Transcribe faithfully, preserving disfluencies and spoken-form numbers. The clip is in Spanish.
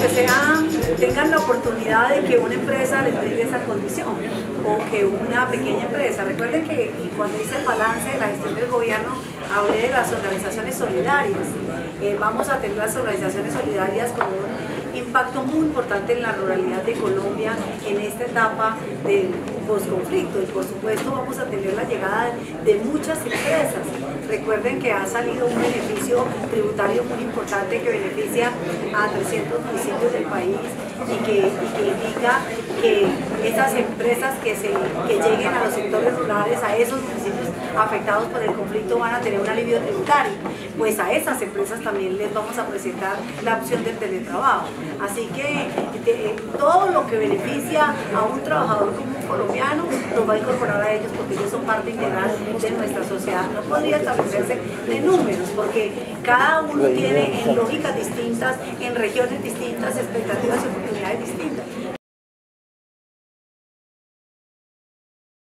que sean, tengan la oportunidad de que una empresa les brinde esa condición o que una pequeña empresa. Recuerden que cuando hice el balance de la gestión del gobierno hablé de las organizaciones solidarias. Eh, vamos a tener las organizaciones solidarias con un impacto muy importante en la ruralidad de Colombia en esta etapa del posconflicto, y por supuesto vamos a tener la llegada de muchas empresas. Recuerden que ha salido un beneficio tributario muy importante que beneficia a trescientos municipios del país y que, y que indica que esas empresas que, se, que lleguen a los sectores rurales, a esos municipios afectados por el conflicto, van a tener un alivio tributario. Pues a esas empresas también les vamos a presentar la opción del teletrabajo. Así que de, todo lo que beneficia a un trabajador como un colombiano nos va a incorporar a ellos, porque ellos son parte integral de nuestra sociedad. No podría establecerse de números, porque cada uno tiene en lógicas distintas, en regiones distintas, expectativas y oportunidades distintas.